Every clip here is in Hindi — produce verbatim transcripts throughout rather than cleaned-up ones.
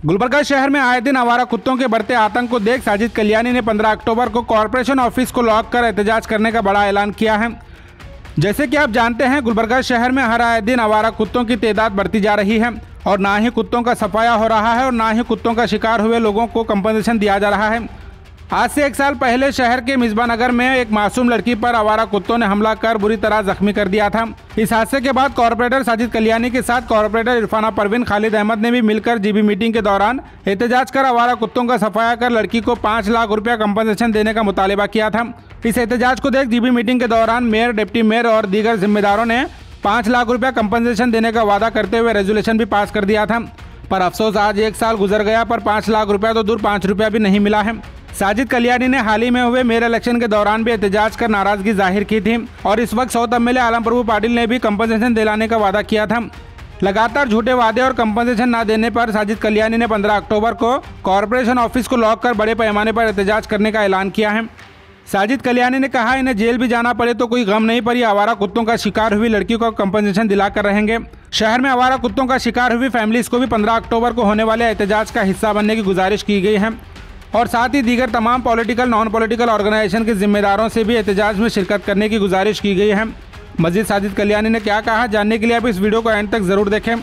गुलबर्गा शहर में आए दिन आवारा कुत्तों के बढ़ते आतंक को देख साजिद कल्याणी ने पंद्रह अक्टूबर को कॉरपोरेशन ऑफिस को लॉक कर एहतजाज करने का बड़ा ऐलान किया है। जैसे कि आप जानते हैं, गुलबर्गा शहर में हर आए दिन आवारा कुत्तों की तादाद बढ़ती जा रही है और ना ही कुत्तों का सफाया हो रहा है और ना ही कुत्तों का शिकार हुए लोगों को कंपनसेशन दिया जा रहा है। आज से एक साल पहले शहर के मिसबा नगर में एक मासूम लड़की पर आवारा कुत्तों ने हमला कर बुरी तरह जख्मी कर दिया था। इस हादसे के बाद कॉर्पोरेटर साजिद कल्याणी के साथ कॉर्पोरेटर इरफाना परवीन खालिद अहमद ने भी मिलकर जीबी मीटिंग के दौरान एहतजाज कर आवारा कुत्तों का सफाया कर लड़की को पाँच लाख रुपया कंपनसेशन देने का मुतालिबा किया था। इस एहतजाज को देख जीबी मीटिंग के दौरान मेयर, डिप्टी मेयर और दीगर जिम्मेदारों ने पाँच लाख रुपया कंपनसेशन देने का वादा करते हुए रेजोल्यूशन भी पास कर दिया था। पर अफसोस आज एक साल गुजर गया पर पाँच लाख रुपया तो दूर पाँच रुपया भी नहीं मिला है। साजिद कल्याणी ने हाल ही में हुए मेयर इलेक्शन के दौरान भी एहतजाज कर नाराजगी जाहिर की थी और इस वक्त साउथ एमएलए आलम प्रभु पाटिल ने भी कंपनसेशन दिलाने का वादा किया था। लगातार झूठे वादे और कंपनसेशन न देने पर साजिद कल्याणी ने पंद्रह अक्टूबर को कॉरपोरेशन ऑफिस को लॉक कर बड़े पैमाने पर एहतजाज करने का ऐलान किया है। साजिद कल्याणी ने कहा, इन्हें जेल भी जाना पड़े तो कोई गम नहीं, पर ये आवारा कुत्तों का शिकार हुई लड़की को कंपनसेशन दिलाकर रहेंगे। शहर में आवारा कुत्तों का शिकार हुई फैमिलीज को भी पंद्रह अक्टूबर को होने वाले एहतजाज का हिस्सा बनने की गुजारिश की गई है और साथ ही दीगर तमाम पॉलिटिकल नॉन पॉलिटिकल ऑर्गेनाइजेशन के जिम्मेदारों से भी एहतजाज में शिरकत करने की गुजारिश की गई है। मजीद साजिद कल्याणी ने क्या कहा, जानने के लिए आप इस वीडियो को एंड तक ज़रूर देखें।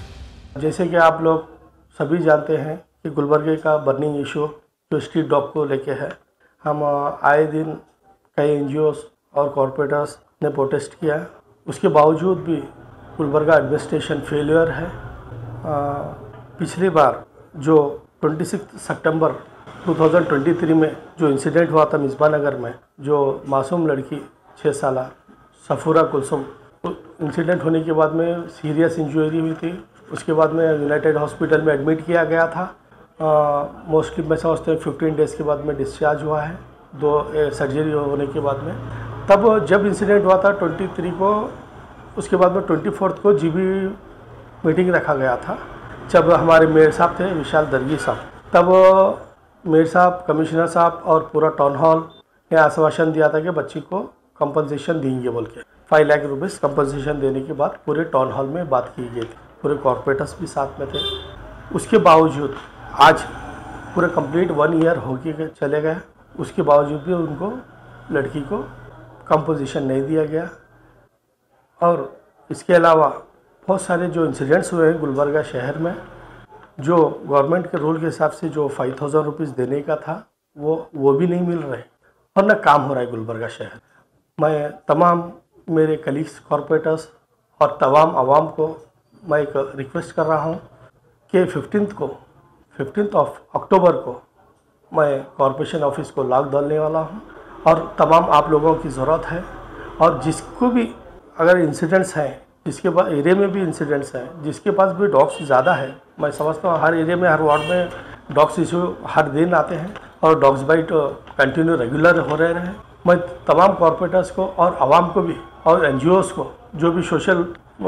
जैसे कि आप लोग सभी जानते हैं कि गुलबर्गे का बर्निंग इशू जो स्ट्रीट डॉग को लेके है, हम आए दिन कई एनजीओस और कॉरपोरेटर्स ने प्रोटेस्ट किया। उसके बावजूद भी गुलबर्गा एडमिनिस्ट्रेशन फेलियर है। आ, पिछली बार जो छब्बीस सितंबर दो हज़ार तेईस में जो इंसिडेंट हुआ था मिसबा नगर में, जो मासूम लड़की छः साल सफूरा कुलसुम, इंसिडेंट होने के बाद में सीरियस इंजरी हुई थी। उसके बाद में यूनाइटेड हॉस्पिटल में एडमिट किया गया था। मोस्टली मैं समझता हूँ फिफ्टीन डेज़ के बाद में डिस्चार्ज हुआ है, दो सर्जरी होने के बाद में। तब जब इंसिडेंट हुआ था तेईस को, उसके बाद में चौबीस को जीबी मीटिंग रखा गया था, जब हमारे मेयर साहब थे विशाल दर्गी साहब। तब मेयर साहब, कमिश्नर साहब और पूरा टाउन हॉल ने आश्वासन दिया था कि बच्ची को कंपनसेशन देंगे बोल के। फाइव लाख रुपीज़ कंपनसेशन देने के बाद पूरे टाउन हॉल में बात की गई थी, पूरे कॉरपोरेटर्स भी साथ में थे। उसके बावजूद आज पूरे कंप्लीट वन ईयर हो के चले गए, उसके बावजूद भी उनको लड़की को कंपनसेशन नहीं दिया गया। और इसके अलावा बहुत सारे जो इंसिडेंट्स हुए हैं गुलबर्गा शहर में, जो गवर्नमेंट के रूल के हिसाब से जो फाइव थाउजेंड रुपीज़ देने का था वो वो भी नहीं मिल रहे और न काम हो रहा है गुलबर्गा शहर। मैं तमाम मेरे कलीग्स कॉरपोरेटर्स और तमाम आवाम को मैं एक रिक्वेस्ट कर रहा हूँ कि फिफ्टींथ को फिफ्टींथ ऑफ अक्टूबर को मैं कॉरपोरेशन ऑफिस को लॉक डालने वाला हूँ और तमाम आप लोगों की ज़रूरत है। और जिसको भी अगर इंसिडेंट्स हैं, जिसके पास एरिया में भी इंसिडेंट्स हैं, जिसके पास भी डॉग्स ज़्यादा है, मैं समझता हूँ हर एरिया में, हर वार्ड में डॉग्स इशू हर दिन आते हैं और डॉग्स बाइट कंटिन्यू रेगुलर हो रहे हैं। मैं तमाम कॉरपोरेटर्स को और आवाम को भी और एनजीओज़ को जो भी सोशल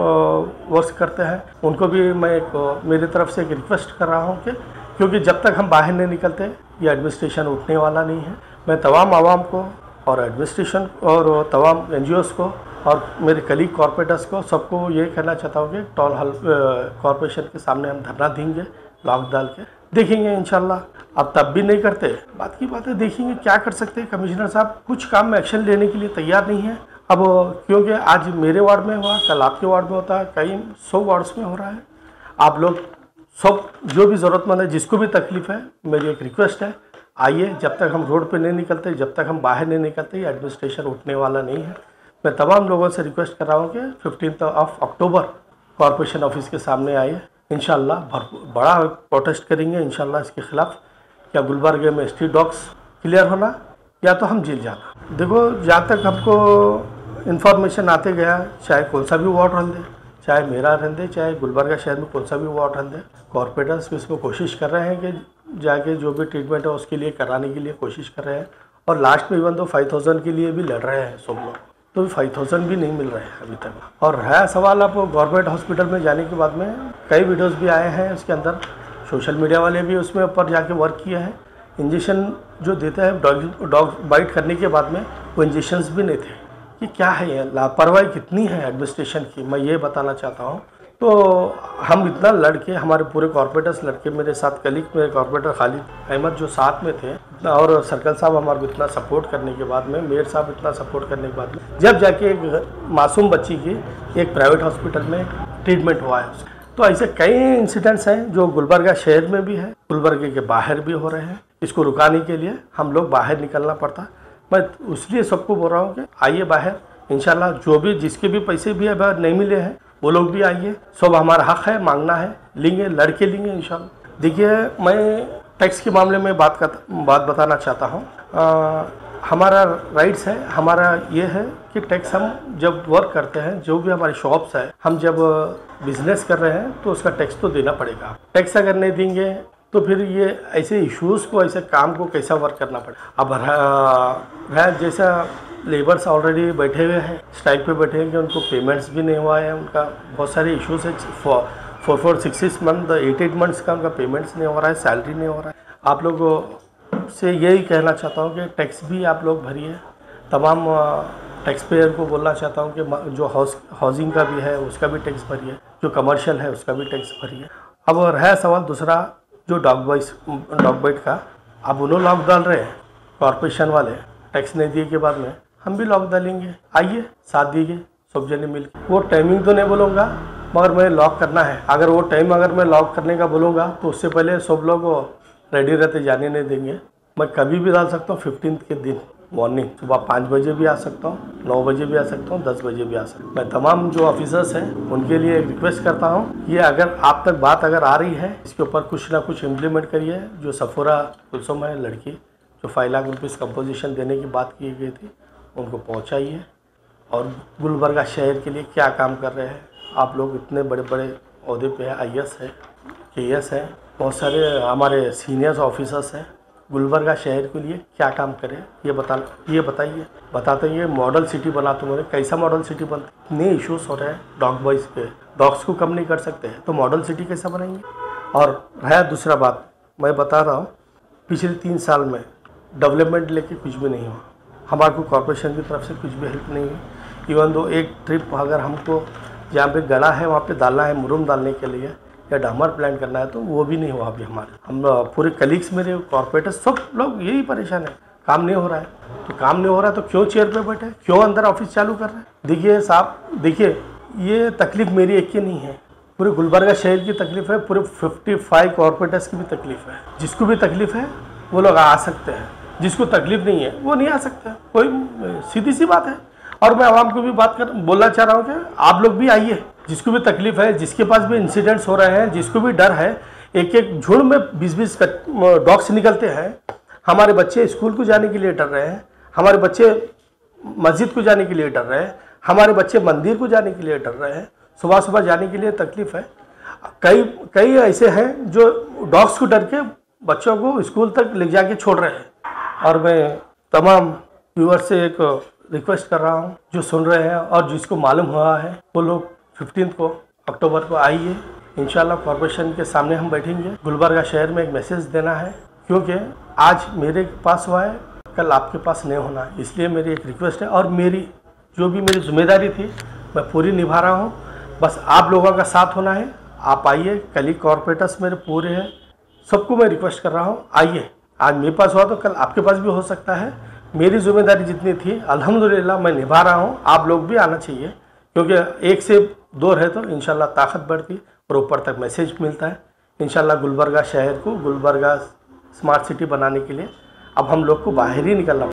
वर्क करते हैं उनको भी मैं एक मेरी तरफ से एक रिक्वेस्ट कर रहा हूँ कि क्योंकि जब तक हम बाहर नहीं निकलते ये एडमिनिस्ट्रेशन उठने वाला नहीं है। मैं तमाम आवाम को और एडमिनिस्ट्रेशन और तमाम एनजीओज़ को और मेरे कलीग कॉरपोरेटर्स को सबको ये कहना चाहता हूँ कि टाउन हॉल कॉरपोरेशन के सामने हम धरना देंगे, लॉक डाल के देखेंगे इंशाल्लाह। अब तब भी नहीं करते, बात की बात है, देखेंगे क्या कर सकते हैं। कमिश्नर साहब कुछ काम में एक्शन लेने के लिए तैयार नहीं है। अब क्योंकि आज मेरे वार्ड में हुआ, कल आपके वार्ड में होता है, कई सौ वार्ड्स में हो रहा है। आप लोग सब जो भी ज़रूरतमंद है, जिसको भी तकलीफ़ है, मेरी एक रिक्वेस्ट है, आइए। जब तक हम रोड पे नहीं निकलते, जब तक हम बाहर नहीं निकलते, ये एडमिनिस्ट्रेशन उठने वाला नहीं है। मैं तमाम लोगों से रिक्वेस्ट कर रहा हूँ कि fifteen of October corporation office के सामने आइए। इंशाल्लाह भरपूर बड़ा प्रोटेस्ट करेंगे इंशाल्लाह इसके ख़िलाफ़। या गुलबर्गे में स्ट्रीट डॉग्स क्लियर होना या तो हम जेल जाना। देखो, जहाँ तक हमको इन्फॉर्मेशन आते गया, चाहे कौन सा भी वार्ड रह दे, चाहे मेरा रह दे, चाहे गुलबर्गा शहर में कौन सा भी वार्ड रह दे, कॉरपोरेटर्स भी इसमें कोशिश कर रहे हैं कि जाके जो भी ट्रीटमेंट है उसके लिए कराने के लिए कोशिश कर रहे हैं। और लास्ट में इवन तो फाइव थाउजेंड के लिए भी लड़ रहे हैं सब लोग, तो फाइव थाउजेंड भी नहीं मिल रहे हैं अभी तक। और है सवाल, आप गवर्नमेंट हॉस्पिटल में जाने के बाद में कई वीडियोस भी आए हैं, उसके अंदर सोशल मीडिया वाले भी उसमें ऊपर जाके वर्क किया है। इंजेक्शन जो देते हैं डॉग डॉग बाइट करने के बाद में, वो इंजेक्शंस भी नहीं थे। ये क्या है, ये लापरवाही कितनी है एडमिनिस्ट्रेशन की, मैं ये बताना चाहता हूँ तो हम इतना लड़के, हमारे पूरे कॉर्पोरेटर्स लड़के, मेरे साथ कलीग मेरे कॉर्पोरेटर खालिद अहमद जो साथ में थे, और सर्कल साहब हमारे को इतना सपोर्ट करने के बाद में, मेयर साहब इतना सपोर्ट करने के बाद में, जब जाके एक मासूम बच्ची की एक प्राइवेट हॉस्पिटल में ट्रीटमेंट हुआ है। तो ऐसे कई इंसिडेंट्स हैं जो गुलबर्गा शहर में भी है, गुलबर्गे के बाहर भी हो रहे हैं। इसको रुकाने के लिए हम लोग बाहर निकलना पड़ता। मैं इसलिए सबको बोल रहा हूँ कि आइए बाहर, इंशाल्लाह जो भी जिसके भी पैसे भी अब नहीं मिले हैं वो लोग भी आइए, सब हमारा हक है, मांगना है, लेंगे, लड़के लेंगे इंशाल्लाह। देखिए, मैं टैक्स के मामले में बात कर बात बताना चाहता हूँ। हमारा राइट्स है, हमारा ये है कि टैक्स हम जब वर्क करते हैं, जो भी हमारी शॉप्स है, हम जब बिजनेस कर रहे हैं तो उसका टैक्स तो देना पड़ेगा। टैक्स अगर नहीं देंगे तो फिर ये ऐसे इश्यूज़ को, ऐसे काम को कैसा वर्क करना पड़ेगा। अब रहा जैसा लेबर्स ऑलरेडी बैठे हुए हैं, स्ट्राइक पे बैठे हैं कि उनको पेमेंट्स भी नहीं हुआ है, उनका बहुत सारे इश्यूज है, four four six six month eight eight months का उनका पेमेंट्स नहीं हो रहा है, सैलरी नहीं हो रहा है। आप लोगों से यही कहना चाहता हूँ कि टैक्स भी आप लोग भरिए। तमाम टैक्स पेयर को बोलना चाहता हूँ कि जो हाउस हाउसिंग का भी है उसका भी टैक्स भरिए, जो कमर्शियल है उसका भी टैक्स भरिए। अब रहा सवाल दूसरा जो डॉग बॉइस डॉग बाइट का, अब उन्होंने लॉक डाल रहे हैं कॉर्पोरेशन वाले, टैक्स नहीं दिए के बाद में हम भी लॉक डालेंगे। आइए साथ दीजिए सब जने मिल के। वो टाइमिंग तो नहीं बोलूँगा, मगर मैं लॉक करना है। अगर वो टाइम अगर मैं लॉक करने का बोलूँगा तो उससे पहले सब लोग रेडी रहते, जाने नहीं देंगे। मैं कभी भी डाल सकता हूँ, फिफ्टीन के दिन मॉर्निंग सुबह पाँच बजे भी आ सकता हूँ, नौ बजे भी आ सकता हूँ, दस बजे भी आ सकता हूँ। मैं तमाम जो ऑफिसर्स हैं उनके लिए एक रिक्वेस्ट करता हूँ, ये अगर आप तक बात अगर आ रही है, इसके ऊपर कुछ ना कुछ इम्प्लीमेंट करिए। जो सफूरा कुलसुम है लड़की, जो फाइव लाख रुपीज़ कंपोजिशन देने की बात की गई थी, उनको पहुँचाइए। और गुलबर्गा शहर के लिए क्या काम कर रहे हैं आप लोग, इतने बड़े बड़े अहदे पे है, आई एस है, के एस है, बहुत सारे हमारे सीनियर्स ऑफिसर्स हैं। गुलबर्गा शहर के लिए क्या काम करें ये बता ये बताइए। बताते ये मॉडल सिटी बना, तुम्हारे कैसा मॉडल सिटी बनती, इतने इश्यूज हो रहे हैं डॉग बॉइज पे, डॉग्स को कम नहीं कर सकते हैं तो मॉडल सिटी कैसा बनाएंगे। और रहा दूसरा बात, मैं बता रहा हूँ, पिछले तीन साल में डेवलपमेंट लेके कुछ भी नहीं हुआ, हमारे को कॉर्पोरेशन की तरफ से कुछ भी हेल्प नहीं हुई। इवन दो एक ट्रिप अगर हमको जहाँ पे गड़ा है वहाँ पे डालना है, मुरुम डालने के लिए या डामर प्लान करना है, तो वो भी नहीं हुआ अभी हमारे। हम पूरे कलीग्स मेरे कॉर्पोरेटर सब लोग यही परेशान है, काम नहीं हो रहा है। तो काम नहीं हो रहा है तो क्यों चेयर पे बैठे, क्यों अंदर ऑफिस चालू कर रहे हैं। देखिए साहब, देखिए ये तकलीफ मेरी एक की नहीं है, पूरे गुलबर्गा शहर की तकलीफ है, पूरे पचपन कॉर्पोरेटर्स की भी तकलीफ है। जिसको भी तकलीफ है वो लोग आ सकते हैं, जिसको तकलीफ नहीं है वो नहीं आ सकते, कोई सीधी सी बात है। और मैं आवाम को भी बात कर बोलना चाह रहा हूँ कि आप लोग भी आइए, जिसको भी तकलीफ है, जिसके पास भी इंसिडेंट्स हो रहे हैं, जिसको भी डर है, एक एक झुंड में बीस बीस डॉग्स निकलते हैं। हमारे बच्चे स्कूल को जाने के लिए डर रहे हैं, हमारे बच्चे मस्जिद को जाने के लिए डर रहे हैं, हमारे बच्चे मंदिर को जाने के लिए डर रहे हैं, सुबह सुबह जाने के लिए तकलीफ है। कई कई ऐसे हैं जो डॉग्स को डर के बच्चों को स्कूल तक ले जाके छोड़ रहे हैं। और मैं तमाम व्यूअर्स से एक रिक्वेस्ट कर रहा हूँ, जो सुन रहे हैं और जिसको मालूम हुआ है वो लोग फिफ्टीन को अक्टूबर को आइए। इंशाल्लाह कॉर्पोरेशन के सामने हम बैठेंगे। गुलबर्गा शहर में एक मैसेज देना है, क्योंकि आज मेरे पास हुआ है, कल आपके पास नहीं होना है। इसलिए मेरी एक रिक्वेस्ट है, और मेरी जो भी मेरी जिम्मेदारी थी मैं पूरी निभा रहा हूँ। बस आप लोगों का साथ होना है। आप आइए, कल कॉर्पोरेटर्स मेरे पूरे हैं, सबको मैं रिक्वेस्ट कर रहा हूँ, आइए। आज मेरे पास हुआ तो कल आपके पास भी हो सकता है। मेरी जिम्मेदारी जितनी थी अल्हम्दुलिल्लाह मैं निभा रहा हूँ। आप लोग भी आना चाहिए, क्योंकि एक से दो रहे तो इंशाल्लाह ताकत बढ़ती और ऊपर तक मैसेज मिलता है। इंशाल्लाह गुलबर्गा शहर को गुलबर्गा स्मार्ट सिटी बनाने के लिए अब हम लोग को बाहर ही निकलना